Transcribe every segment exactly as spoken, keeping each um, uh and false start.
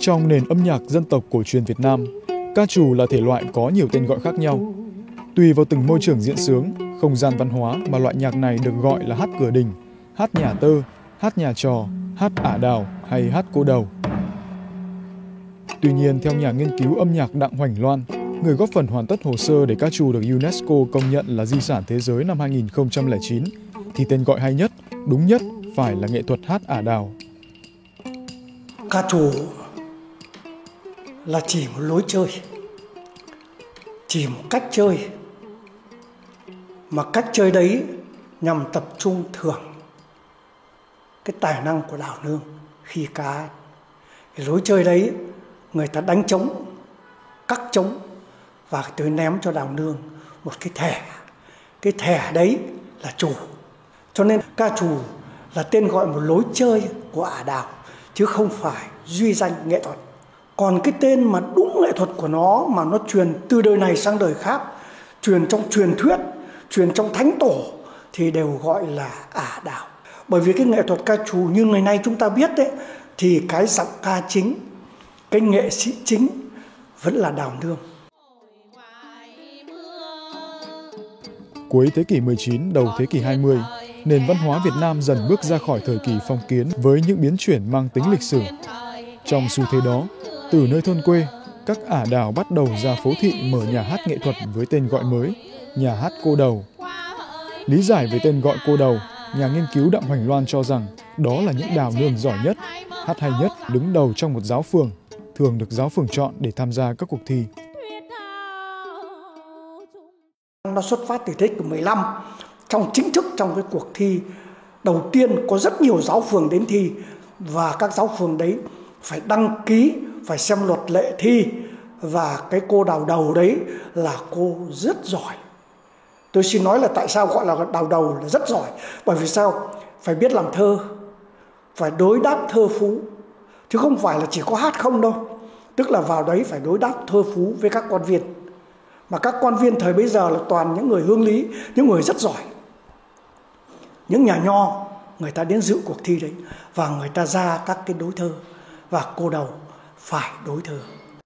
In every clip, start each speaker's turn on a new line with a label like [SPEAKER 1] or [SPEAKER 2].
[SPEAKER 1] Trong nền âm nhạc dân tộc cổ truyền Việt Nam, ca trù là thể loại có nhiều tên gọi khác nhau. Tùy vào từng môi trường diễn xướng, không gian văn hóa mà loại nhạc này được gọi là hát cửa đình, hát nhà tơ, hát nhà trò, hát ả đào hay hát cô đầu. Tuy nhiên, theo nhà nghiên cứu âm nhạc Đặng Hoành Loan, người góp phần hoàn tất hồ sơ để ca trù được UNESCO công nhận là di sản thế giới năm hai nghìn không trăm lẻ chín, thì tên gọi hay nhất, đúng nhất phải là nghệ thuật hát ả đào.
[SPEAKER 2] Ca trù là chỉ một lối chơi, chỉ một cách chơi, mà cách chơi đấy nhằm tập trung thưởng cái tài năng của đào nương khi ca. Cái lối chơi đấy người ta đánh trống, cắt trống và tới ném cho đào nương một cái thẻ. Cái thẻ đấy là trù. Cho nên ca trù là tên gọi một lối chơi của ả đào, chứ không phải duy danh nghệ thuật. Còn cái tên mà đúng nghệ thuật của nó mà nó truyền từ đời này sang đời khác, truyền trong truyền thuyết, truyền trong thánh tổ thì đều gọi là ả đào. Bởi vì cái nghệ thuật ca trù như ngày nay chúng ta biết đấy, thì cái giọng ca chính, cái nghệ sĩ chính vẫn là đào nương.
[SPEAKER 1] Cuối thế kỷ mười chín, đầu thế kỷ hai mươi, nền văn hóa Việt Nam dần bước ra khỏi thời kỳ phong kiến với những biến chuyển mang tính lịch sử. Trong xu thế đó, từ nơi thôn quê, các ả đào bắt đầu ra phố thị mở nhà hát nghệ thuật với tên gọi mới, nhà hát cô đầu. Lý giải về tên gọi cô đầu, nhà nghiên cứu Đặng Hoành Loan cho rằng đó là những đào nương giỏi nhất, hát hay nhất, đứng đầu trong một giáo phường, thường được giáo phường chọn để tham gia các cuộc thi.
[SPEAKER 2] Nó xuất phát từ thế kỷ mười lăm, trong chính thức trong cái cuộc thi đầu tiên có rất nhiều giáo phường đến thi, và các giáo phường đấy phải đăng ký, phải xem luật lệ thi, và cái cô đào đầu đấy là cô rất giỏi. Tôi xin nói là tại sao gọi là đào đầu là rất giỏi, bởi vì sao? Phải biết làm thơ, phải đối đáp thơ phú, chứ không phải là chỉ có hát không đâu. Tức là vào đấy phải đối đáp thơ phú với các quan viên. Mà các quan viên thời bấy giờ là toàn những người hương lý, những người rất giỏi. Những nhà nho, người ta đến dự cuộc thi đấy, và người ta ra các cái đối thơ, và cô đầu phải đối thơ.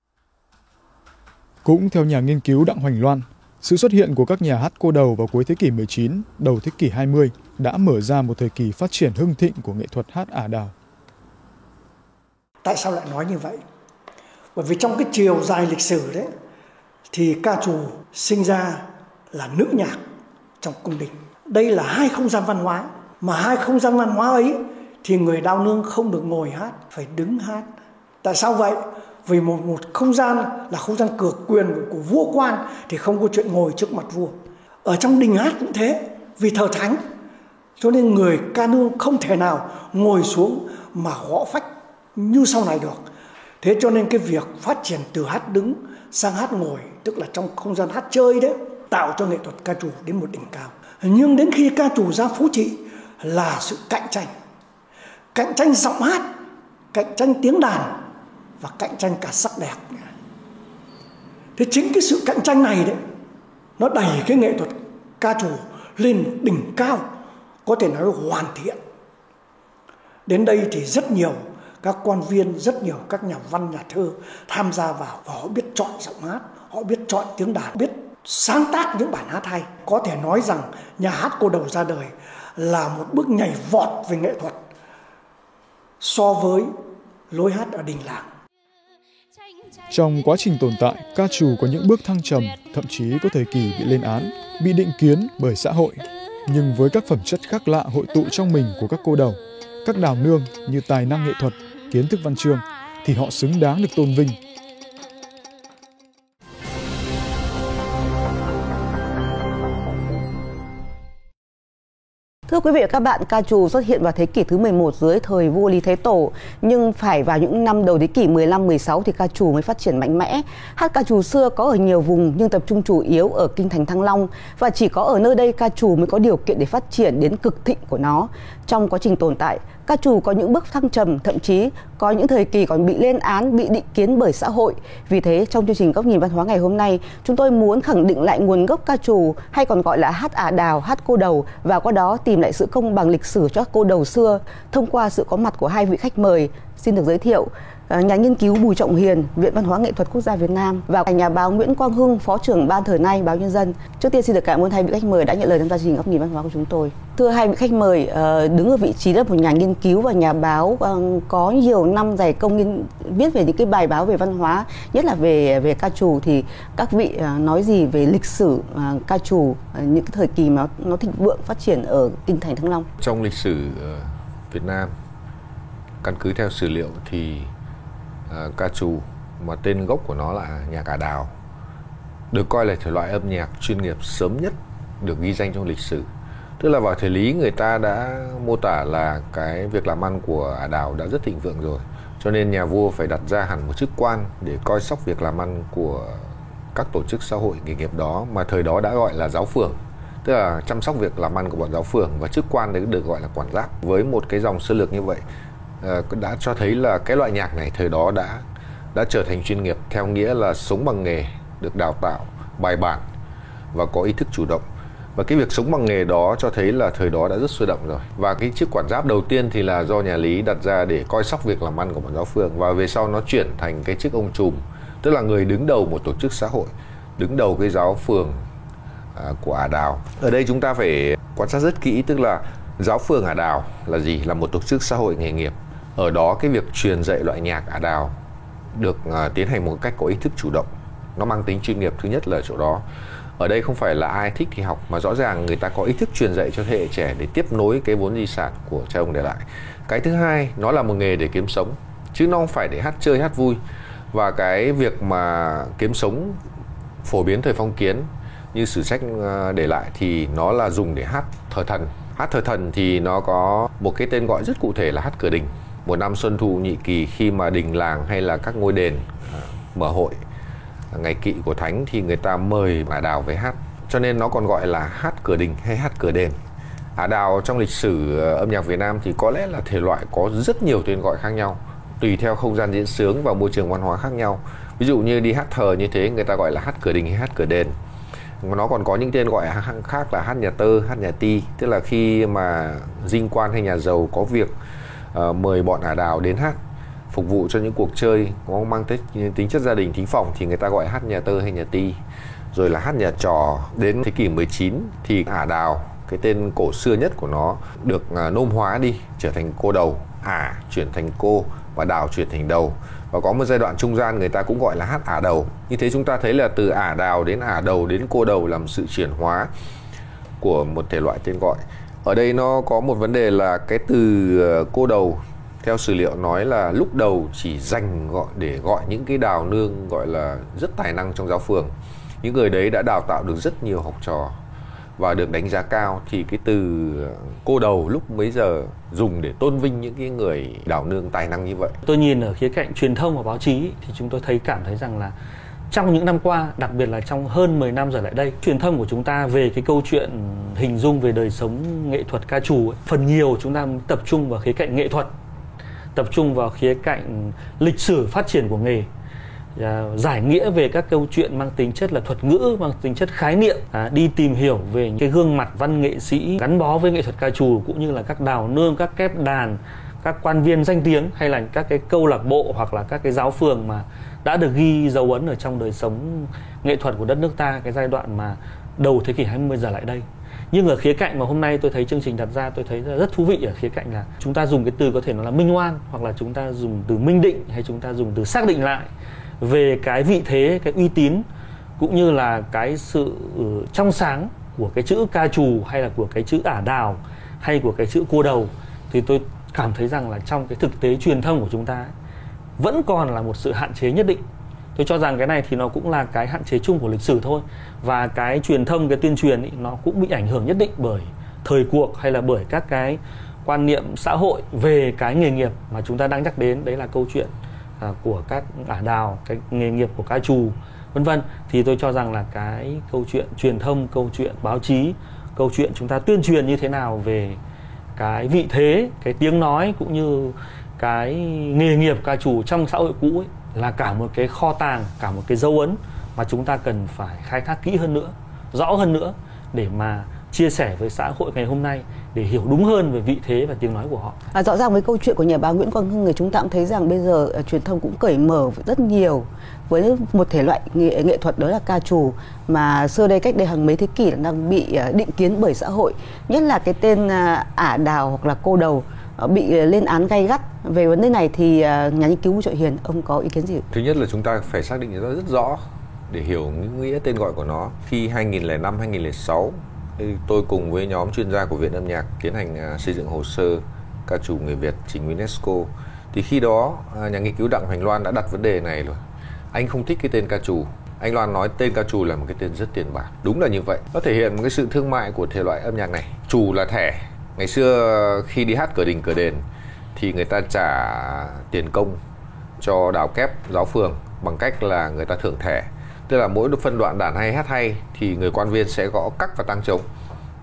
[SPEAKER 1] Cũng theo nhà nghiên cứu Đặng Hoành Loan, sự xuất hiện của các nhà hát cô đầu vào cuối thế kỷ mười chín, đầu thế kỷ hai mươi đã mở ra một thời kỳ phát triển hưng thịnh của nghệ thuật hát ả đào.
[SPEAKER 2] Tại sao lại nói như vậy? Bởi vì trong cái chiều dài lịch sử đấy, thì ca trù sinh ra là nữ nhạc trong cung đình. Đây là hai không gian văn hóa, mà hai không gian văn hóa ấy thì người đào nương không được ngồi hát, phải đứng hát. Tại sao vậy? Vì một, một không gian là không gian cửa quyền của vua quan thì không có chuyện ngồi trước mặt vua. Ở trong đình hát cũng thế, vì thờ thánh, cho nên người ca nương không thể nào ngồi xuống mà gõ phách như sau này được. Thế cho nên cái việc phát triển từ hát đứng sang hát ngồi, tức là trong không gian hát chơi đấy, tạo cho nghệ thuật ca trù đến một đỉnh cao. Nhưng đến khi ca trù ra phố thị là sự cạnh tranh. Cạnh tranh giọng hát, cạnh tranh tiếng đàn, và cạnh tranh cả sắc đẹp. Thế chính cái sự cạnh tranh này đấy, nó đẩy cái nghệ thuật ca trù lên đỉnh cao, có thể nói hoàn thiện. Đến đây thì rất nhiều các quan viên, rất nhiều các nhà văn, nhà thơ tham gia vào, và họ biết chọn giọng hát, họ biết chọn tiếng đàn, biết sáng tác những bản hát hay. Có thể nói rằng nhà hát cô đầu ra đời là một bước nhảy vọt về nghệ thuật so với lối hát ở đình làng.
[SPEAKER 1] Trong quá trình tồn tại, ca trù có những bước thăng trầm, thậm chí có thời kỳ bị lên án, bị định kiến bởi xã hội. Nhưng với các phẩm chất khác lạ hội tụ trong mình của các cô đầu, các đào nương như tài năng nghệ thuật, kiến thức văn chương, thì họ xứng đáng được tôn vinh.
[SPEAKER 3] Thưa quý vị và các bạn, ca trù xuất hiện vào thế kỷ thứ mười một dưới thời vua Lý Thái Tổ, nhưng phải vào những năm đầu thế kỷ mười lăm mười sáu thì ca trù mới phát triển mạnh mẽ. Hát ca trù xưa có ở nhiều vùng nhưng tập trung chủ yếu ở kinh thành Thăng Long, và chỉ có ở nơi đây ca trù mới có điều kiện để phát triển đến cực thịnh của nó. Trong quá trình tồn tại, ca trù có những bước thăng trầm, thậm chí có những thời kỳ còn bị lên án, bị định kiến bởi xã hội. Vì thế, trong chương trình Góc nhìn văn hóa ngày hôm nay, chúng tôi muốn khẳng định lại nguồn gốc ca trù, hay còn gọi là hát ả đào, hát cô đầu, và qua đó tìm lại sự công bằng lịch sử cho các cô đầu xưa thông qua sự có mặt của hai vị khách mời. Xin được giới thiệu nhà nghiên cứu Bùi Trọng Hiền, Viện Văn hóa Nghệ thuật Quốc gia Việt Nam và nhà báo Nguyễn Quang Hưng, Phó trưởng Ban Thời nay Báo Nhân dân. Trước tiên xin được cảm ơn hai vị khách mời đã nhận lời tham gia chương trình Góc nhìn văn hóa của chúng tôi. Thưa hai vị khách mời, đứng ở vị trí là một nhà nghiên cứu và nhà báo có nhiều năm dày công nghiên viết về những cái bài báo về văn hóa, nhất là về về ca trù, thì các vị nói gì về lịch sử ca trù, những cái thời kỳ mà nó thịnh vượng phát triển ở kinh thành Thăng Long?
[SPEAKER 4] Trong lịch sử Việt Nam, căn cứ theo sử liệu thì uh, ca trù mà tên gốc của nó là nhạc ả đào được coi là thể loại âm nhạc chuyên nghiệp sớm nhất được ghi danh trong lịch sử. Tức là vào thời Lý người ta đã mô tả là cái việc làm ăn của ả đào đã rất thịnh vượng rồi, cho nên nhà vua phải đặt ra hẳn một chức quan để coi sóc việc làm ăn của các tổ chức xã hội nghề nghiệp đó, mà thời đó đã gọi là giáo phường, tức là chăm sóc việc làm ăn của bọn giáo phường, và chức quan đấy được gọi là quản giác. Với một cái dòng sơ lược như vậy đã cho thấy là cái loại nhạc này thời đó đã đã trở thành chuyên nghiệp, theo nghĩa là sống bằng nghề, được đào tạo bài bản và có ý thức chủ động. Và cái việc sống bằng nghề đó cho thấy là thời đó đã rất sôi động rồi. Và cái chức quản giáp đầu tiên thì là do nhà Lý đặt ra để coi sóc việc làm ăn của bọn giáo phường, và về sau nó chuyển thành cái chức ông trùm, tức là người đứng đầu một tổ chức xã hội, đứng đầu cái giáo phường à, của ả đào. Ở đây chúng ta phải quan sát rất kỹ, tức là giáo phường ả đào là gì? Là một tổ chức xã hội nghề nghiệp. Ở đó cái việc truyền dạy loại nhạc ả đào được uh, tiến hành một cách có ý thức chủ động, nó mang tính chuyên nghiệp. Thứ nhất là ở chỗ đó, ở đây không phải là ai thích thì học, mà rõ ràng người ta có ý thức truyền dạy cho thế hệ trẻ để tiếp nối cái vốn di sản của cha ông để lại. Cái thứ hai, nó là một nghề để kiếm sống, chứ nó không phải để hát chơi hát vui. Và cái việc mà kiếm sống phổ biến thời phong kiến như sử sách để lại thì nó là dùng để hát thờ thần. Hát thờ thần thì nó có một cái tên gọi rất cụ thể là hát cửa đình. Một năm Xuân Thu Nhị Kỳ, khi mà đình làng hay là các ngôi đền mở hội ngày kỵ của thánh thì người ta mời ả đào về hát, cho nên nó còn gọi là hát cửa đình hay hát cửa đền. Ả đào trong lịch sử âm nhạc Việt Nam thì có lẽ là thể loại có rất nhiều tên gọi khác nhau, tùy theo không gian diễn xướng và môi trường văn hóa khác nhau. Ví dụ như đi hát thờ như thế, người ta gọi là hát cửa đình hay hát cửa đền. Nó còn có những tên gọi khác là hát nhà tơ, hát nhà ti, tức là khi mà dinh quan hay nhà giàu có việc uh, mời bọn ả đào đến hát, phục vụ cho những cuộc chơi có mang tính, tính chất gia đình thính phòng thì người ta gọi hát nhà tơ hay nhà ti. Rồi là hát nhà trò. Đến thế kỷ mười chín thì ả đào, cái tên cổ xưa nhất của nó, được uh, nôm hóa đi, trở thành cô đầu. Ả chuyển thành cô và đào chuyển thành đầu. Và có một giai đoạn trung gian người ta cũng gọi là hát ả đầu. Như thế chúng ta thấy là từ ả đào đến ả đầu đến cô đầu là một sự chuyển hóa của một thể loại tên gọi. Ở đây nó có một vấn đề là cái từ cô đầu, theo sử liệu nói là lúc đầu chỉ dành gọi để gọi những cái đào nương gọi là rất tài năng trong giáo phường. Những người đấy đã đào tạo được rất nhiều học trò và được đánh giá cao, thì cái từ cô đầu lúc bấy giờ dùng để tôn vinh những cái người đào nương tài năng như vậy.
[SPEAKER 5] Tôi nhìn ở khía cạnh truyền thông và báo chí thì chúng tôi thấy cảm thấy rằng là trong những năm qua, đặc biệt là trong hơn mười năm trở lại đây, truyền thông của chúng ta về cái câu chuyện hình dung về đời sống nghệ thuật ca trù ấy, phần nhiều chúng ta tập trung vào khía cạnh nghệ thuật, tập trung vào khía cạnh lịch sử phát triển của nghề, giải nghĩa về các câu chuyện mang tính chất là thuật ngữ, mang tính chất khái niệm, à, đi tìm hiểu về những cái gương mặt văn nghệ sĩ gắn bó với nghệ thuật ca trù, cũng như là các đào nương, các kép đàn, các quan viên danh tiếng, hay là các cái câu lạc bộ hoặc là các cái giáo phường mà đã được ghi dấu ấn ở trong đời sống nghệ thuật của đất nước ta cái giai đoạn mà đầu thế kỷ hai mươi trở lại đây. Nhưng ở khía cạnh mà hôm nay tôi thấy chương trình đặt ra, tôi thấy rất thú vị ở khía cạnh là chúng ta dùng cái từ có thể nó là minh oan, hoặc là chúng ta dùng từ minh định, hay chúng ta dùng từ xác định lại về cái vị thế, cái uy tín, cũng như là cái sự trong sáng của cái chữ ca trù, hay là của cái chữ ả đào, hay của cái chữ cô đầu. Thì tôi cảm thấy rằng là trong cái thực tế truyền thông của chúng ta ấy, vẫn còn là một sự hạn chế nhất định. Tôi cho rằng cái này thì nó cũng là cái hạn chế chung của lịch sử thôi. Và cái truyền thông, cái tuyên truyền ấy, nó cũng bị ảnh hưởng nhất định bởi thời cuộc, hay là bởi các cái quan niệm xã hội về cái nghề nghiệp mà chúng ta đang nhắc đến. Đấy là câu chuyện à, của các ả đào, cái nghề nghiệp của ca trù, vân vân. Thì tôi cho rằng là cái câu chuyện truyền thông, câu chuyện báo chí, câu chuyện chúng ta tuyên truyền như thế nào về cái vị thế, cái tiếng nói, cũng như cái nghề nghiệp ca trù trong xã hội cũ ấy, là cả một cái kho tàng, cả một cái dấu ấn mà chúng ta cần phải khai thác kỹ hơn nữa, rõ hơn nữa, để mà chia sẻ với xã hội ngày hôm nay để hiểu đúng hơn về vị thế và tiếng nói của họ.
[SPEAKER 3] À, rõ ràng với câu chuyện của nhà báo Nguyễn Quang Hưng thì chúng ta cũng thấy rằng bây giờ uh, truyền thông cũng cởi mở rất nhiều với một thể loại nghệ, nghệ thuật đó là ca trù mà xưa đây cách đây hàng mấy thế kỷ đang bị uh, định kiến bởi xã hội, nhất là cái tên uh, ả đào hoặc là cô đầu uh, bị uh, lên án gay gắt. Về vấn đề này thì uh, nhà nghiên cứu Bùi Trọng Hiền, ông có ý kiến gì?
[SPEAKER 4] Thứ nhất là chúng ta phải xác định rất, rất rõ để hiểu những nghĩa tên gọi của nó. Khi hai nghìn lẻ năm hai nghìn lẻ sáu tôi cùng với nhóm chuyên gia của Viện Âm nhạc tiến hành xây dựng hồ sơ ca trù người Việt trình UNESCO, thì khi đó nhà nghiên cứu Đặng Hoành Loan đã đặt vấn đề này rồi. Anh không thích cái tên ca trù. Anh Loan nói tên ca trù là một cái tên rất tiền bạc. Đúng là như vậy. Nó thể hiện một cái sự thương mại của thể loại âm nhạc này. Trù là thẻ. Ngày xưa khi đi hát cửa đình cửa đền thì người ta trả tiền công cho đào kép giáo phường bằng cách là người ta thưởng thẻ. Tức là mỗi phân đoạn đàn hay hát hay thì người quan viên sẽ gõ cắc và tang trống,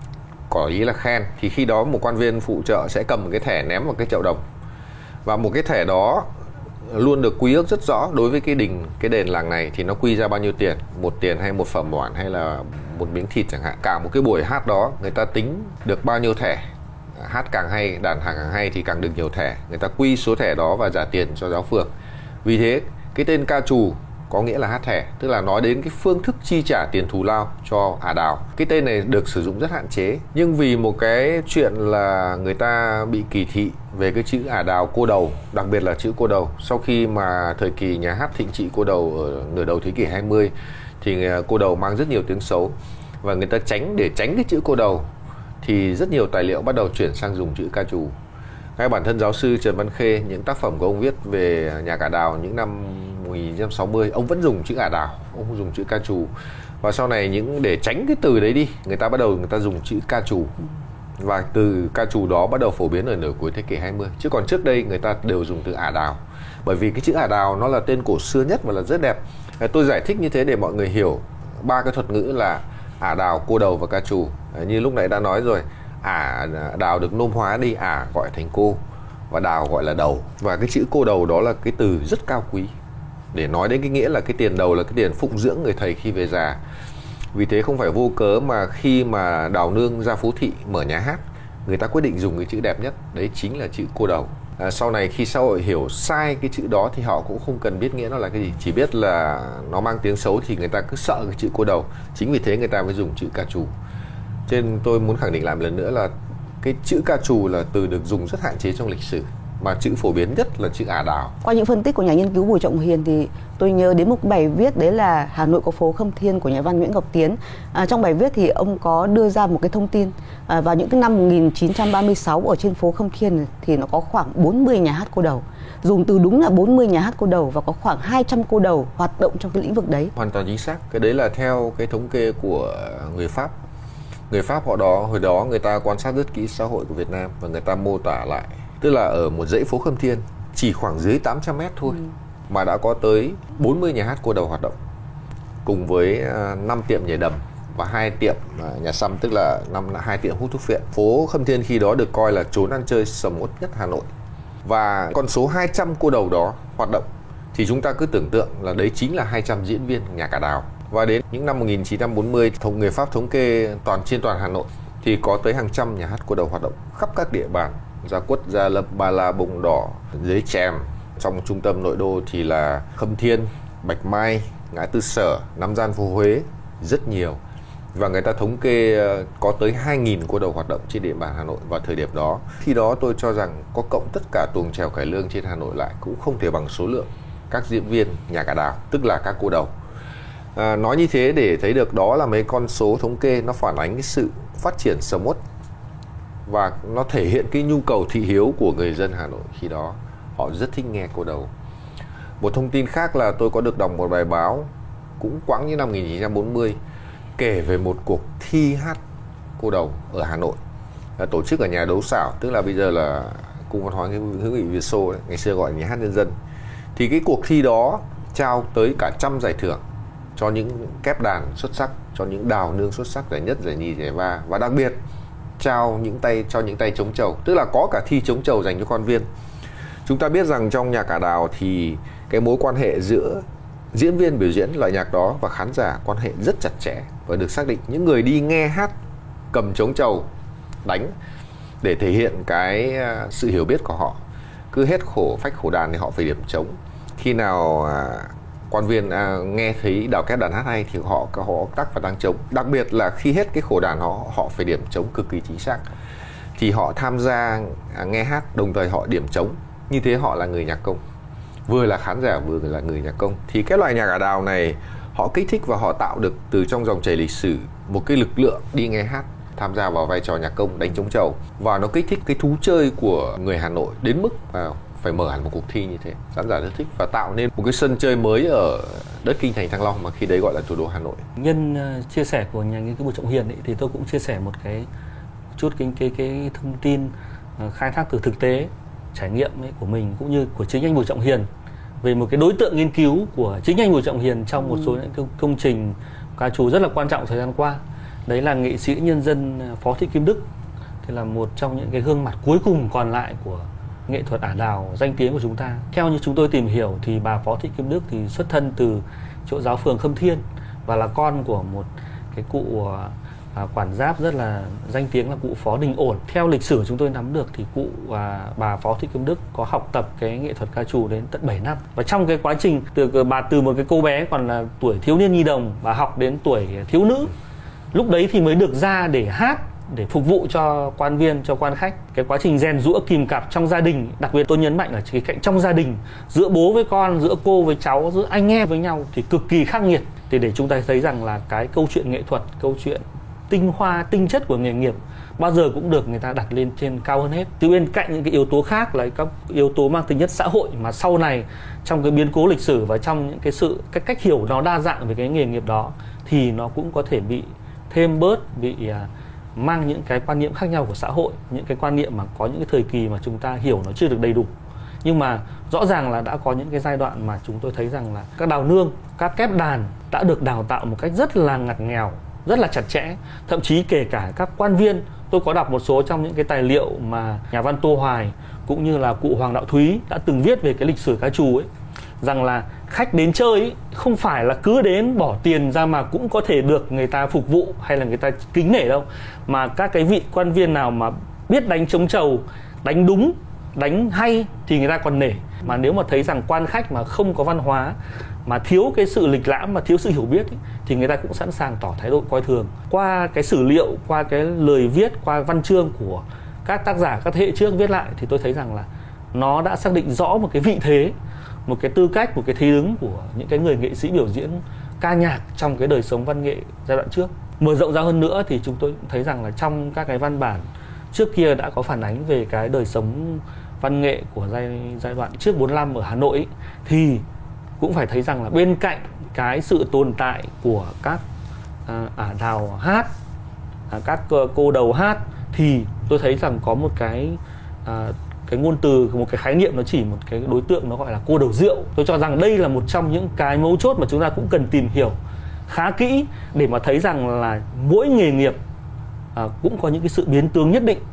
[SPEAKER 4] có ý là khen. Thì khi đó một quan viên phụ trợ sẽ cầm một cái thẻ ném vào cái chậu đồng, và một cái thẻ đó luôn được quy ước rất rõ đối với cái đình, cái đền làng này thì nó quy ra bao nhiêu tiền, một tiền hay một phẩm moản hay là một miếng thịt chẳng hạn. Cả một cái buổi hát đó người ta tính được bao nhiêu thẻ, hát càng hay, đàn càng hay thì càng được nhiều thẻ, người ta quy số thẻ đó và trả tiền cho giáo phường. Vì thế cái tên ca trù có nghĩa là hát thẻ, tức là nói đến cái phương thức chi trả tiền thù lao cho ả đào. Cái tên này được sử dụng rất hạn chế, nhưng vì một cái chuyện là người ta bị kỳ thị về cái chữ ả đào cô đầu, đặc biệt là chữ cô đầu. Sau khi mà thời kỳ nhà hát thịnh trị cô đầu ở nửa đầu thế kỷ hai mươi thì cô đầu mang rất nhiều tiếng xấu, và người ta tránh để tránh cái chữ cô đầu thì rất nhiều tài liệu bắt đầu chuyển sang dùng chữ ca trù. Ngay bản thân giáo sư Trần Văn Khê, những tác phẩm của ông viết về nhạc ả đào những năm một nghìn chín trăm sáu mươi, ông vẫn dùng chữ ả đào, ông không dùng chữ ca trù. Và sau này những để tránh cái từ đấy đi, người ta bắt đầu người ta dùng chữ ca trù. Và từ ca trù đó bắt đầu phổ biến ở nửa cuối thế kỷ hai mươi. Chứ còn trước đây người ta đều dùng từ ả đào. Bởi vì cái chữ ả đào nó là tên cổ xưa nhất và là rất đẹp. Tôi giải thích như thế để mọi người hiểu ba cái thuật ngữ là ả đào, cô đầu và ca trù. Như lúc nãy đã nói rồi, ả đào được nôm hóa đi, ả gọi thành cô và đào gọi là đầu. Và cái chữ cô đầu đó là cái từ rất cao quý để nói đến cái nghĩa là cái tiền đầu là cái tiền phụng dưỡng người thầy khi về già. Vì thế không phải vô cớ mà khi mà Đào Nương ra Phú Thị mở nhà hát, người ta quyết định dùng cái chữ đẹp nhất, đấy chính là chữ cô đầu. À, sau này khi xã hội hiểu sai cái chữ đó thì họ cũng không cần biết nghĩa nó là cái gì, chỉ biết là nó mang tiếng xấu thì người ta cứ sợ cái chữ cô đầu. Chính vì thế người ta mới dùng chữ ca trù. Cho nên tôi muốn khẳng định lại một lần nữa là cái chữ ca trù là từ được dùng rất hạn chế trong lịch sử, mà chữ phổ biến nhất là chữ ả đào.
[SPEAKER 3] Qua những phân tích của nhà nghiên cứu Bùi Trọng Hiền thì tôi nhớ đến một bài viết, đấy là Hà Nội có phố Khâm Thiên của nhà văn Nguyễn Ngọc Tiến. À, trong bài viết thì ông có đưa ra một cái thông tin à, vào những cái năm một nghìn chín trăm ba mươi sáu ở trên phố Khâm Thiên thì nó có khoảng bốn mươi nhà hát cô đầu. Dùng từ đúng là bốn mươi nhà hát cô đầu, và có khoảng hai trăm cô đầu hoạt động trong cái lĩnh vực đấy.
[SPEAKER 4] Hoàn toàn chính xác. Cái đấy là theo cái thống kê của người Pháp. Người Pháp họ đó, hồi đó người ta quan sát rất kỹ xã hội của Việt Nam và người ta mô tả lại. Tức là ở một dãy phố Khâm Thiên chỉ khoảng dưới tám trăm mét thôi, ừ. mà đã có tới bốn mươi nhà hát cô đầu hoạt động, cùng với năm tiệm nhảy đầm và hai tiệm nhà xăm, tức là năm hai tiệm hút thuốc phiện. Phố Khâm Thiên khi đó được coi là chốn ăn chơi sầm uất nhất Hà Nội. Và con số hai trăm cô đầu đó hoạt động thì chúng ta cứ tưởng tượng là đấy chính là hai trăm diễn viên nhạc ả đào. Và đến những năm một nghìn chín trăm bốn mươi, thống người Pháp thống kê toàn trên toàn Hà Nội thì có tới hàng trăm nhà hát cô đầu hoạt động khắp các địa bàn: Gia Quất, Gia Lâm, Ba La, Bồng Đỏ, Dưới Chèm. Trong trung tâm nội đô thì là Khâm Thiên, Bạch Mai, Ngã Tư Sở, Nam Gian, phố Huế, rất nhiều. Và người ta thống kê có tới hai nghìn cô đầu hoạt động trên địa bàn Hà Nội vào thời điểm đó. Khi đó tôi cho rằng có cộng tất cả tuồng chèo cải lương trên Hà Nội lại cũng không thể bằng số lượng các diễn viên nhạc ả đào, tức là các cô đầu. À, nói như thế để thấy được đó là mấy con số thống kê nó phản ánh cái sự phát triển sầm uất, và nó thể hiện cái nhu cầu thị hiếu của người dân Hà Nội khi đó. Họ rất thích nghe cô đầu. Một thông tin khác là tôi có được đọc một bài báo cũng quãng như năm một nghìn chín trăm bốn mươi kể về một cuộc thi hát cô đầu ở Hà Nội, tổ chức ở nhà Đấu Xảo, tức là bây giờ là Cung Văn hóa Hữu nghị Việt Xô đấy, ngày xưa gọi là nhà hát nhân dân. Thì cái cuộc thi đó trao tới cả trăm giải thưởng cho những kép đàn xuất sắc, cho những đào nương xuất sắc, giải nhất, giải nhì, giải ba, và đặc biệt trao những tay cho những tay trống trầu, tức là có cả thi trống trầu dành cho quan viên. Chúng ta biết rằng trong nhạc ả đào thì cái mối quan hệ giữa diễn viên biểu diễn loại nhạc đó và khán giả quan hệ rất chặt chẽ và được xác định. Những người đi nghe hát cầm trống trầu đánh để thể hiện cái sự hiểu biết của họ. Cứ hết khổ phách khổ đàn thì họ phải điểm trống. Khi nào à, quan viên à, nghe thấy đào kép đàn hát hay thì họ họ tắc và tăng trống. Đặc biệt là khi hết cái khổ đàn họ họ phải điểm trống cực kỳ chính xác. Thì họ tham gia à, nghe hát đồng thời họ điểm trống. Như thế họ là người nhạc công, vừa là khán giả vừa là người nhạc công. Thì cái loại nhạc ả đào này họ kích thích và họ tạo được từ trong dòng chảy lịch sử một cái lực lượng đi nghe hát, tham gia vào vai trò nhạc công đánh trống trầu, và nó kích thích cái thú chơi của người Hà Nội đến mức à, phải mở hẳn một cuộc thi như thế. Khán giả rất thích và tạo nên một cái sân chơi mới ở đất kinh thành Thăng Long mà khi đấy gọi là thủ đô Hà Nội.
[SPEAKER 5] Nhân uh, chia sẻ của nhà nghiên cứu Bùi Trọng Hiền ấy, thì tôi cũng chia sẻ một cái chút cái cái cái thông tin uh, khai thác từ thực tế trải nghiệm ấy của mình cũng như của chính anh Bùi Trọng Hiền về một cái đối tượng nghiên cứu của chính anh Bùi Trọng Hiền trong một số những công, công trình ca trù rất là quan trọng thời gian qua. Đấy là nghệ sĩ nhân dân Phó Thị Kim Đức, thì là một trong những cái gương mặt cuối cùng còn lại của nghệ thuật ả đào danh tiếng của chúng ta. Theo như chúng tôi tìm hiểu thì bà Phó Thị Kim Đức thì xuất thân từ chỗ giáo phường Khâm Thiên và là con của một cái cụ à, quản giáp rất là danh tiếng là cụ Phó Đình Ổn. Theo lịch sử chúng tôi nắm được thì cụ à, bà Phó Thị Kim Đức có học tập cái nghệ thuật ca trù đến tận bảy năm. Và trong cái quá trình từ bà từ một cái cô bé còn là tuổi thiếu niên nhi đồng và học đến tuổi thiếu nữ, lúc đấy thì mới được ra để hát, để phục vụ cho quan viên, cho quan khách. Cái quá trình rèn giũa kìm cặp trong gia đình, đặc biệt tôi nhấn mạnh là cái cạnh trong gia đình, giữa bố với con, giữa cô với cháu, giữa anh em với nhau thì cực kỳ khắc nghiệt. Thì để chúng ta thấy rằng là cái câu chuyện nghệ thuật, câu chuyện tinh hoa, tinh chất của nghề nghiệp bao giờ cũng được người ta đặt lên trên cao hơn hết. Từ bên cạnh những cái yếu tố khác là các yếu tố mang tính chất xã hội mà sau này trong cái biến cố lịch sử và trong những cái sự cái cách hiểu nó đa dạng về cái nghề nghiệp đó thì nó cũng có thể bị thêm bớt, bị uh, mang những cái quan niệm khác nhau của xã hội, những cái quan niệm mà có những cái thời kỳ mà chúng ta hiểu nó chưa được đầy đủ. Nhưng mà rõ ràng là đã có những cái giai đoạn mà chúng tôi thấy rằng là các đào nương, các kép đàn đã được đào tạo một cách rất là ngặt nghèo, rất là chặt chẽ. Thậm chí kể cả các quan viên, tôi có đọc một số trong những cái tài liệu mà nhà văn Tô Hoài cũng như là cụ Hoàng Đạo Thúy đã từng viết về cái lịch sử ca trù ấy, rằng là khách đến chơi ấy, không phải là cứ đến bỏ tiền ra mà cũng có thể được người ta phục vụ hay là người ta kính nể đâu, mà các cái vị quan viên nào mà biết đánh trống trầu, đánh đúng, đánh hay thì người ta còn nể. Mà nếu mà thấy rằng quan khách mà không có văn hóa, mà thiếu cái sự lịch lãm, mà thiếu sự hiểu biết ấy, thì người ta cũng sẵn sàng tỏ thái độ coi thường. Qua cái sử liệu, qua cái lời viết, qua văn chương của các tác giả các thế hệ trước viết lại thì tôi thấy rằng là nó đã xác định rõ một cái vị thế, một cái tư cách, một cái thế đứng của những cái người nghệ sĩ biểu diễn ca nhạc trong cái đời sống văn nghệ giai đoạn trước. Mở rộng ra hơn nữa thì chúng tôi thấy rằng là trong các cái văn bản trước kia đã có phản ánh về cái đời sống văn nghệ của giai, giai đoạn trước bốn lăm ở Hà Nội ấy, thì cũng phải thấy rằng là bên cạnh cái sự tồn tại của các à, ả đào hát, à, các cô đầu hát, thì tôi thấy rằng có một cái à, cái ngôn từ, một cái khái niệm nó chỉ một cái đối tượng nó gọi là cô đầu rượu. Tôi cho rằng đây là một trong những cái mấu chốt mà chúng ta cũng cần tìm hiểu khá kỹ để mà thấy rằng là mỗi nghề nghiệp à, cũng có những cái sự biến tướng nhất định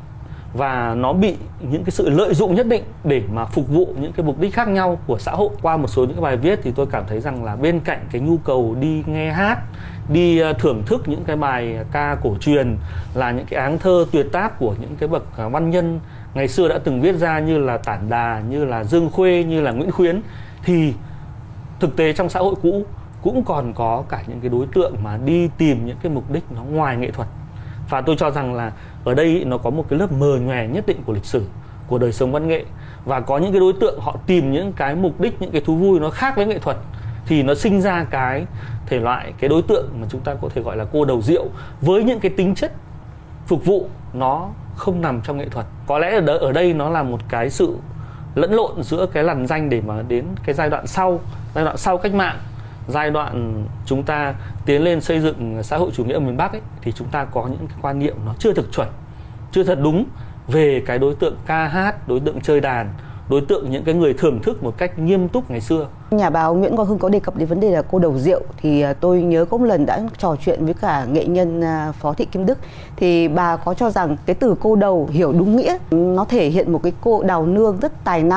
[SPEAKER 5] và nó bị những cái sự lợi dụng nhất định để mà phục vụ những cái mục đích khác nhau của xã hội. Qua một số những cái bài viết thì tôi cảm thấy rằng là bên cạnh cái nhu cầu đi nghe hát, đi thưởng thức những cái bài ca cổ truyền, là những cái áng thơ tuyệt tác của những cái bậc văn nhân ngày xưa đã từng viết ra, như là Tản Đà, như là Dương Khuê, như là Nguyễn Khuyến, thì thực tế trong xã hội cũ cũng còn có cả những cái đối tượng mà đi tìm những cái mục đích nó ngoài nghệ thuật. Và tôi cho rằng là ở đây nó có một cái lớp mờ nhòe nhất định của lịch sử, của đời sống văn nghệ. Và có những cái đối tượng họ tìm những cái mục đích, những cái thú vui nó khác với nghệ thuật, thì nó sinh ra cái thể loại, cái đối tượng mà chúng ta có thể gọi là cô đầu rượu, với những cái tính chất phục vụ nó không nằm trong nghệ thuật. Có lẽ ở đây nó là một cái sự lẫn lộn giữa cái lằn ranh để mà đến cái giai đoạn sau, giai đoạn sau cách mạng, giai đoạn chúng ta tiến lên xây dựng xã hội chủ nghĩa ở miền Bắc ấy, thì chúng ta có những cái quan niệm nó chưa thực chuẩn, chưa thật đúng về cái đối tượng ca hát, đối tượng chơi đàn, đối tượng những cái người thưởng thức một cách nghiêm túc ngày xưa.
[SPEAKER 3] Nhà báo Nguyễn Quang Hưng có đề cập đến vấn đề là cô đầu rượu, thì tôi nhớ có một lần đã trò chuyện với cả nghệ nhân Phó Thị Kim Đức, thì bà có cho rằng cái từ cô đầu hiểu đúng nghĩa, nó thể hiện một cái cô đào nương rất tài năng,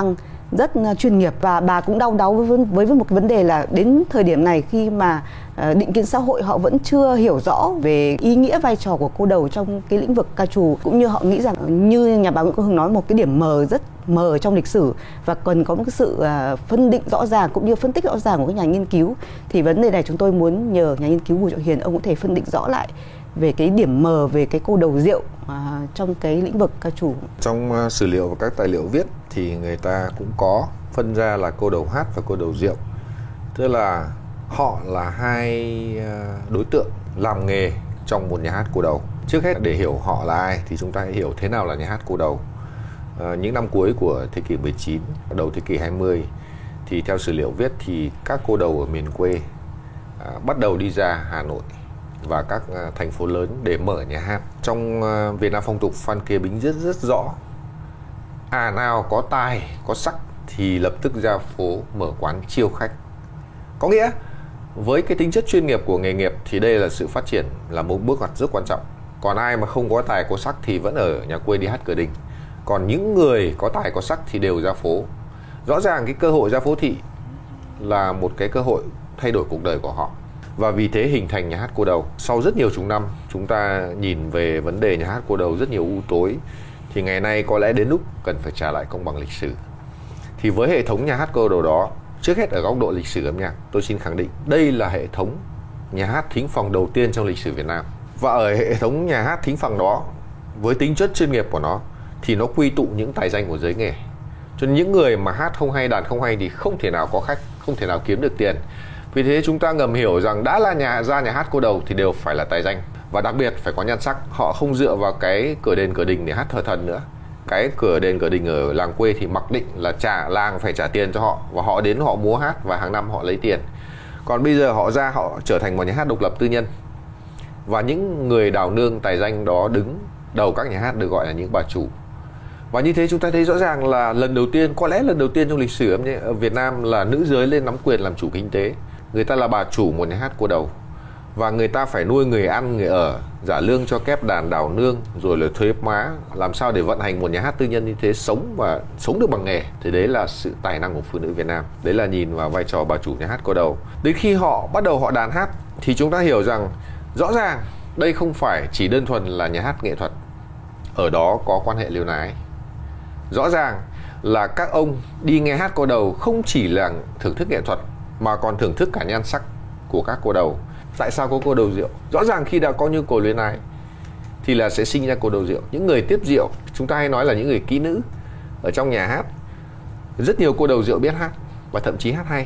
[SPEAKER 3] rất chuyên nghiệp. Và bà cũng đau đáu với, với với một cái vấn đề là đến thời điểm này khi mà uh, định kiến xã hội họ vẫn chưa hiểu rõ về ý nghĩa vai trò của cô đầu trong cái lĩnh vực ca trù, cũng như họ nghĩ rằng như nhà báo Nguyễn Quang Hưng nói, một cái điểm mờ rất mờ trong lịch sử và cần có một cái sự uh, phân định rõ ràng cũng như phân tích rõ ràng của các nhà nghiên cứu. Thì vấn đề này chúng tôi muốn nhờ nhà nghiên cứu Bùi Trọng Hiền, ông có thể phân định rõ lại về cái điểm mờ về cái cô đầu rượu à, trong cái lĩnh vực ca trù.
[SPEAKER 4] Trong uh, sử liệu và các tài liệu viết thì người ta cũng có phân ra là cô đầu hát và cô đầu rượu. Tức là họ là hai uh, đối tượng làm nghề trong một nhà hát cô đầu. Trước hết để hiểu họ là ai thì chúng ta hãy hiểu thế nào là nhà hát cô đầu. Uh, những năm cuối của thế kỷ mười chín, đầu thế kỷ hai mươi thì theo sử liệu viết thì các cô đầu ở miền quê uh, bắt đầu đi ra Hà Nội và các uh, thành phố lớn để mở nhà hát. Trong uh, Việt Nam phong tục Phan Kế Bính rất rất rõ, à nào có tài có sắc thì lập tức ra phố mở quán chiêu khách. Có nghĩa với cái tính chất chuyên nghiệp của nghề nghiệp thì đây là sự phát triển, là một bước ngoặt rất quan trọng. Còn ai mà không có tài có sắc thì vẫn ở nhà quê đi hát cửa đình. Còn những người có tài có sắc thì đều ra phố. Rõ ràng cái cơ hội ra phố thị là một cái cơ hội thay đổi cuộc đời của họ. Và vì thế hình thành nhà hát cô đầu. Sau rất nhiều chục năm chúng ta nhìn về vấn đề nhà hát cô đầu rất nhiều u tối, thì ngày nay có lẽ đến lúc cần phải trả lại công bằng lịch sử. Thì với hệ thống nhà hát cô đầu đó, trước hết ở góc độ lịch sử âm nhạc, tôi xin khẳng định đây là hệ thống nhà hát thính phòng đầu tiên trong lịch sử Việt Nam. Và ở hệ thống nhà hát thính phòng đó, với tính chất chuyên nghiệp của nó thì nó quy tụ những tài danh của giới nghề. Cho nên những người mà hát không hay, đàn không hay thì không thể nào có khách, không thể nào kiếm được tiền. Vì thế chúng ta ngầm hiểu rằng đã là nhà ra nhà hát cô đầu thì đều phải là tài danh, và đặc biệt phải có nhan sắc. Họ không dựa vào cái cửa đền cửa đình để hát thờ thần nữa. Cái cửa đền cửa đình ở làng quê thì mặc định là trả làng phải trả tiền cho họ, và họ đến họ múa hát và hàng năm họ lấy tiền. Còn bây giờ họ ra họ trở thành một nhà hát độc lập tư nhân, và những người đào nương tài danh đó đứng đầu các nhà hát được gọi là những bà chủ. Và như thế chúng ta thấy rõ ràng là lần đầu tiên, có lẽ lần đầu tiên trong lịch sử âm nhạc ở Việt Nam là nữ giới lên nắm quyền làm chủ kinh tế. Người ta là bà chủ một nhà hát cô đầu, và người ta phải nuôi người ăn, người ở, trả lương cho kép đàn, đào nương, rồi là thuế má, làm sao để vận hành một nhà hát tư nhân như thế sống và sống được bằng nghề. Thì đấy là sự tài năng của phụ nữ Việt Nam. Đấy là nhìn vào vai trò bà chủ nhà hát cô đầu. Đến khi họ bắt đầu họ đàn hát thì chúng ta hiểu rằng rõ ràng đây không phải chỉ đơn thuần là nhà hát nghệ thuật, ở đó có quan hệ liêu ái. Rõ ràng là các ông đi nghe hát cô đầu không chỉ là thưởng thức nghệ thuật mà còn thưởng thức cả nhan sắc của các cô đầu. Tại sao có cô đầu rượu? Rõ ràng khi đã có nhu cầu luyến ái thì là sẽ sinh ra cô đầu rượu. Những người tiếp rượu, chúng ta hay nói là những người kỹ nữ ở trong nhà hát. Rất nhiều cô đầu rượu biết hát và thậm chí hát hay.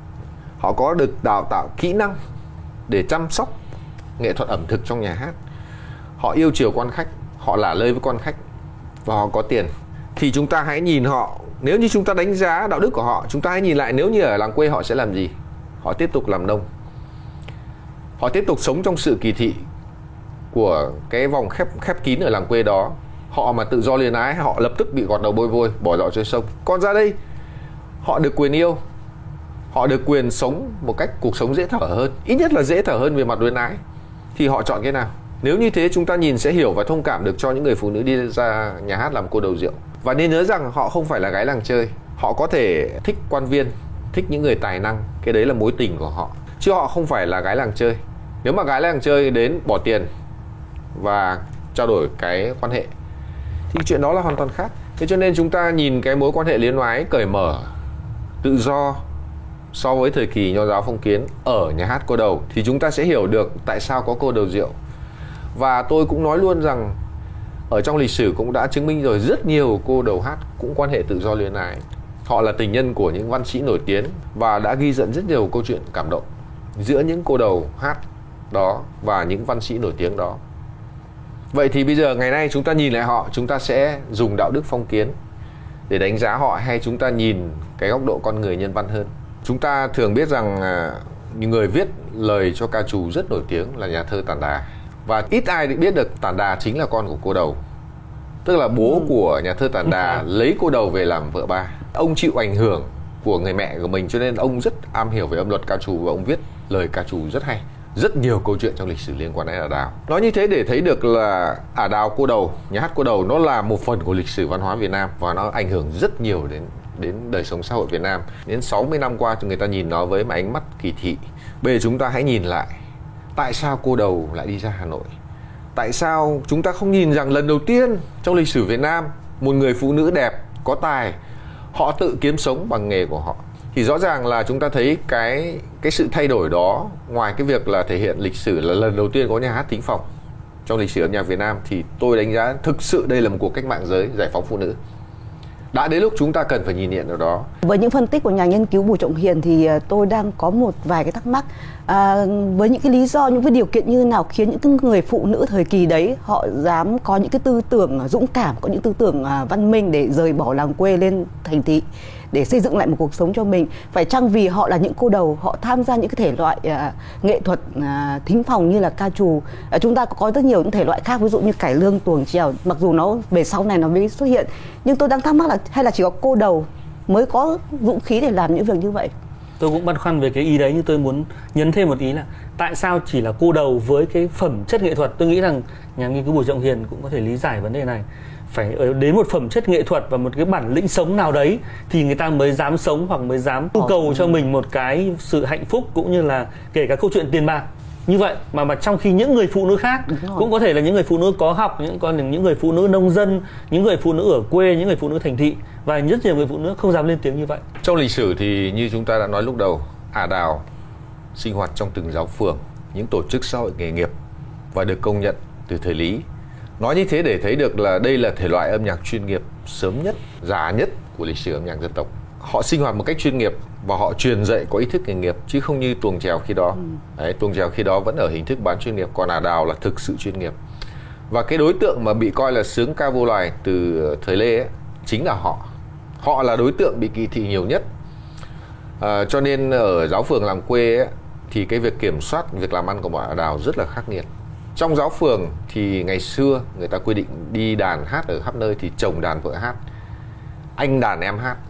[SPEAKER 4] Họ có được đào tạo kỹ năng để chăm sóc nghệ thuật ẩm thực trong nhà hát. Họ yêu chiều quan khách, họ lả lơi với quan khách và họ có tiền. Thì chúng ta hãy nhìn họ, nếu như chúng ta đánh giá đạo đức của họ, chúng ta hãy nhìn lại nếu như ở làng quê họ sẽ làm gì. Họ tiếp tục làm nông, họ tiếp tục sống trong sự kỳ thị của cái vòng khép khép kín ở làng quê đó. Họ mà tự do luyến ái, họ lập tức bị gọt đầu bôi vôi, bỏ dọ trên sông. Còn ra đây, họ được quyền yêu, họ được quyền sống một cách cuộc sống dễ thở hơn, ít nhất là dễ thở hơn về mặt luyến ái. Thì họ chọn cái nào? Nếu như thế chúng ta nhìn sẽ hiểu và thông cảm được cho những người phụ nữ đi ra nhà hát làm cô đầu rượu. Và nên nhớ rằng họ không phải là gái làng chơi. Họ có thể thích quan viên, thích những người tài năng, cái đấy là mối tình của họ, chứ họ không phải là gái làng chơi. Nếu mà gái làng chơi đến bỏ tiền và trao đổi cái quan hệ thì chuyện đó là hoàn toàn khác. Thế cho nên chúng ta nhìn cái mối quan hệ luyến ái cởi mở, tự do so với thời kỳ nho giáo phong kiến ở nhà hát cô đầu thì chúng ta sẽ hiểu được tại sao có cô đầu rượu. Và tôi cũng nói luôn rằng ở trong lịch sử cũng đã chứng minh rồi, rất nhiều cô đầu hát cũng quan hệ tự do luyến ái. Họ là tình nhân của những văn sĩ nổi tiếng và đã ghi dẫn rất nhiều câu chuyện cảm động giữa những cô đầu hát đó và những văn sĩ nổi tiếng đó. Vậy thì bây giờ ngày nay chúng ta nhìn lại họ, chúng ta sẽ dùng đạo đức phong kiến để đánh giá họ, hay chúng ta nhìn cái góc độ con người nhân văn hơn? Chúng ta thường biết rằng những người viết lời cho ca trù rất nổi tiếng là nhà thơ Tản Đà. Và ít ai biết được Tản Đà chính là con của cô đầu. Tức là bố ừ. của nhà thơ Tản Đà lấy cô đầu về làm vợ ba. Ông chịu ảnh hưởng của người mẹ của mình cho nên ông rất am hiểu về âm luật ca trù và ông viết lời ca trù rất hay. Rất nhiều câu chuyện trong lịch sử liên quan đến Ả Đào. Nói như thế để thấy được là Ả Đào cô đầu, nhà hát cô đầu nó là một phần của lịch sử văn hóa Việt Nam và nó ảnh hưởng rất nhiều đến đến đời sống xã hội Việt Nam. Đến sáu mươi năm qua thì người ta nhìn nó với một ánh mắt kỳ thị. Bây giờ chúng ta hãy nhìn lại, tại sao cô đầu lại đi ra Hà Nội? Tại sao chúng ta không nhìn rằng lần đầu tiên trong lịch sử Việt Nam, một người phụ nữ đẹp, có tài, họ tự kiếm sống bằng nghề của họ? Thì rõ ràng là chúng ta thấy cái cái sự thay đổi đó, ngoài cái việc là thể hiện lịch sử là lần đầu tiên có nhà hát thính phòng trong lịch sử âm nhạc Việt Nam, thì tôi đánh giá thực sự đây là một cuộc cách mạng giới, giải phóng phụ nữ. Đã đến lúc chúng ta cần phải nhìn nhận vào đó.
[SPEAKER 3] Với những phân tích của nhà nghiên cứu Bùi Trọng Hiền thì tôi đang có một vài cái thắc mắc. À, với những cái lý do, những cái điều kiện như thế nào khiến những người phụ nữ thời kỳ đấy họ dám có những cái tư tưởng dũng cảm, có những tư tưởng văn minh để rời bỏ làng quê lên thành thị, để xây dựng lại một cuộc sống cho mình? Phải chăng vì họ là những cô đầu, họ tham gia những cái thể loại uh, nghệ thuật uh, thính phòng như là ca trù? Uh, chúng ta có rất nhiều những thể loại khác, ví dụ như cải lương, tuồng chèo, mặc dù nó về sau này nó mới xuất hiện. Nhưng tôi đang thắc mắc là hay là chỉ có cô đầu mới có dũng khí để làm những việc như vậy?
[SPEAKER 5] Tôi cũng băn khoăn về cái ý đấy, nhưng tôi muốn nhấn thêm một ý là tại sao chỉ là cô đầu với cái phẩm chất nghệ thuật? Tôi nghĩ rằng nhà nghiên cứu Bùi Trọng Hiền cũng có thể lý giải vấn đề này. Phải đến một phẩm chất nghệ thuật và một cái bản lĩnh sống nào đấy thì người ta mới dám sống, hoặc mới dám tu cầu cho mình một cái sự hạnh phúc, cũng như là kể cả câu chuyện tiền bạc như vậy. Mà mà trong khi những người phụ nữ khác cũng có thể là những người phụ nữ có học, những con những người phụ nữ nông dân, những người phụ nữ ở quê, những người phụ nữ thành thị, và rất nhiều người phụ nữ không dám lên tiếng như vậy.
[SPEAKER 4] Trong lịch sử thì như chúng ta đã nói lúc đầu, ả đào sinh hoạt trong từng giáo phường, những tổ chức xã hội nghề nghiệp và được công nhận từ thời Lý. Nói như thế để thấy được là đây là thể loại âm nhạc chuyên nghiệp sớm nhất, già nhất của lịch sử âm nhạc dân tộc. Họ sinh hoạt một cách chuyên nghiệp và họ truyền dạy có ý thức nghề nghiệp, chứ không như tuồng chèo khi đó. Ừ. Đấy, tuồng chèo khi đó vẫn ở hình thức bán chuyên nghiệp, còn ả đào là thực sự chuyên nghiệp. Và cái đối tượng mà bị coi là sướng ca vô loài từ thời Lê ấy, chính là họ. Họ là đối tượng bị kỳ thị nhiều nhất. À, cho nên ở giáo phường làm quê ấy, thì cái việc kiểm soát việc làm ăn của bọn ả đào rất là khắc nghiệt. Trong giáo phường thì ngày xưa người ta quy định đi đàn hát ở khắp nơi thì chồng đàn vợ hát, anh đàn em hát,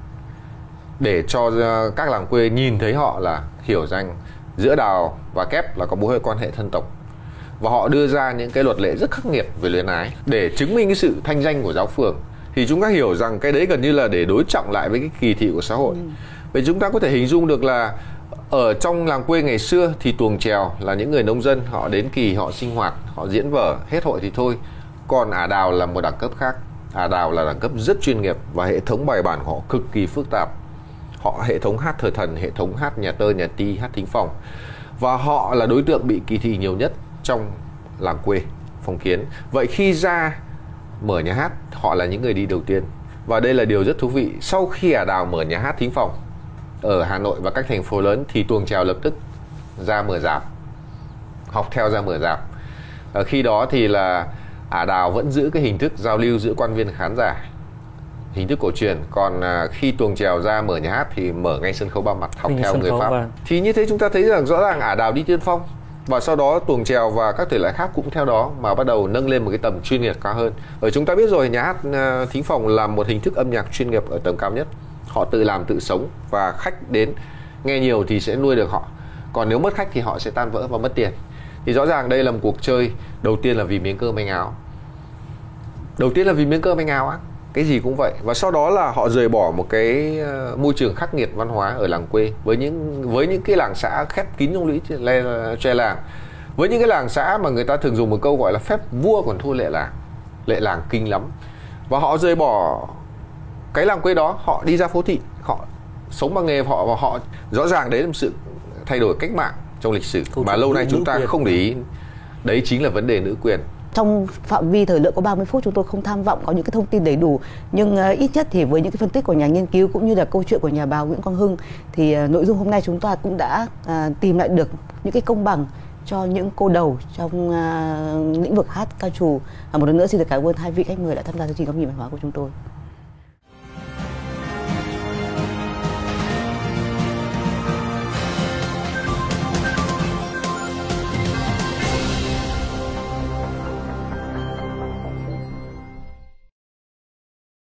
[SPEAKER 4] để cho các làng quê nhìn thấy họ là hiểu rằng giữa đào và kép là có mối quan hệ thân tộc. Và họ đưa ra những cái luật lệ rất khắc nghiệt về luyến ái để chứng minh cái sự thanh danh của giáo phường. Thì chúng ta hiểu rằng cái đấy gần như là để đối trọng lại với cái kỳ thị của xã hội. Ừ. Vậy chúng ta có thể hình dung được là ở trong làng quê ngày xưa thì tuồng chèo là những người nông dân, họ đến kỳ họ sinh hoạt, họ diễn vở, hết hội thì thôi. Còn ả đào là một đẳng cấp khác. Ả đào là đẳng cấp rất chuyên nghiệp và hệ thống bài bản của họ cực kỳ phức tạp. Họ hệ thống hát thờ thần, hệ thống hát nhà tơ, nhà ti, hát thính phòng. Và họ là đối tượng bị kỳ thị nhiều nhất trong làng quê, phong kiến. Vậy khi ra mở nhà hát, họ là những người đi đầu tiên. Và đây là điều rất thú vị. Sau khi ả đào mở nhà hát thính phòng ở Hà Nội và các thành phố lớn thì tuồng chèo lập tức ra mở rạp, học theo ra mở rạp. Ở khi đó thì là ả đào vẫn giữ cái hình thức giao lưu giữa quan viên khán giả, hình thức cổ truyền. Còn khi tuồng chèo ra mở nhà hát thì mở ngay sân khấu ba mặt, học theo người Pháp. Và... thì như thế chúng ta thấy rằng rõ ràng ả đào đi tiên phong. Và sau đó tuồng chèo và các thể loại khác cũng theo đó mà bắt đầu nâng lên một cái tầm chuyên nghiệp cao hơn. Bởi chúng ta biết rồi, nhà hát thính phòng là một hình thức âm nhạc chuyên nghiệp ở tầm cao nhất. Họ tự làm tự sống và khách đến nghe nhiều thì sẽ nuôi được họ. Còn nếu mất khách thì họ sẽ tan vỡ và mất tiền. Thì rõ ràng đây là một cuộc chơi đầu tiên là vì miếng cơm manh áo. Đầu tiên là vì miếng cơm manh áo á, cái gì cũng vậy. Và sau đó là họ rời bỏ một cái môi trường khắc nghiệt văn hóa ở làng quê với những với những cái làng xã khép kín trong lũy tre làng, với những cái làng xã mà người ta thường dùng một câu gọi là phép vua còn thua lệ làng, lệ làng kinh lắm. Và họ rời bỏ cái làng quê đó, họ đi ra phố thị, họ sống bằng nghề của họ, và họ rõ ràng đấy là một sự thay đổi cách mạng trong lịch sử mà lâu nay chúng ta không để ý. Đấy chính là vấn đề nữ quyền.
[SPEAKER 3] Trong phạm vi thời lượng có ba mươi phút chúng tôi không tham vọng có những cái thông tin đầy đủ, nhưng uh, ít nhất thì với những cái phân tích của nhà nghiên cứu cũng như là câu chuyện của nhà báo Nguyễn Quang Hưng thì uh, nội dung hôm nay chúng ta cũng đã uh, tìm lại được những cái công bằng cho những cô đầu trong uh, lĩnh vực hát ca trù. Uh, một lần nữa xin được cảm ơn hai vị khách mời đã tham gia chương trình Góc nhìn văn hóa của chúng tôi.